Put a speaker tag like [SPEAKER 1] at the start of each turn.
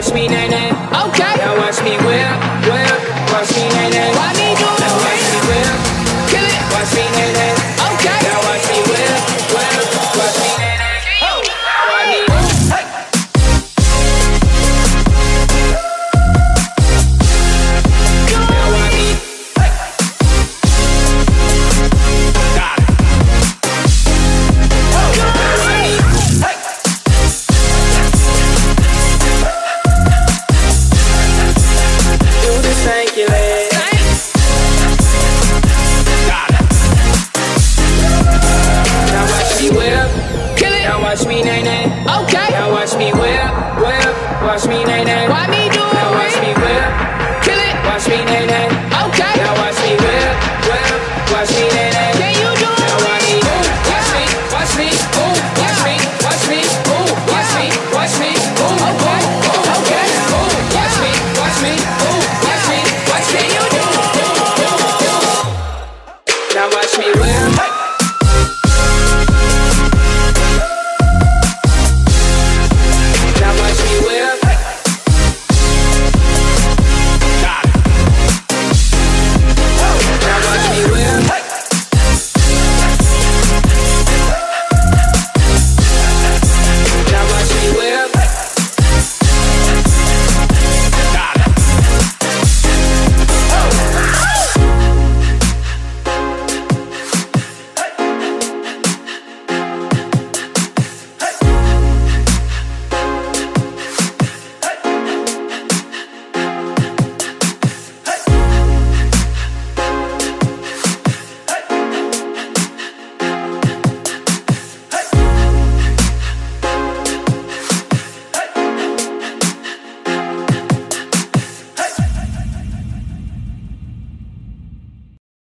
[SPEAKER 1] watch me nay nay.
[SPEAKER 2] Okay.
[SPEAKER 1] Now watch me whip, whip. Watch me nay nay.
[SPEAKER 2] Why me do it?
[SPEAKER 1] Now watch me whip,
[SPEAKER 2] Kill it.
[SPEAKER 1] watch me nay nay.
[SPEAKER 2] Okay.
[SPEAKER 1] Now watch me whip, whip. Watch me nay nay. Now watch me. Hey. Now watch me. Hey. Got it. Now watch me. Hey. Do the stank your leg. Got it. Now watch me whip.
[SPEAKER 2] Kill it.
[SPEAKER 1] Now watch me nay nay.
[SPEAKER 2] Okay.
[SPEAKER 1] Now watch me whip, whip. Watch me nay nay.
[SPEAKER 2] Why me do
[SPEAKER 1] Now watch
[SPEAKER 2] it?
[SPEAKER 1] me whip.
[SPEAKER 2] Kill it.
[SPEAKER 1] Watch me nay nay.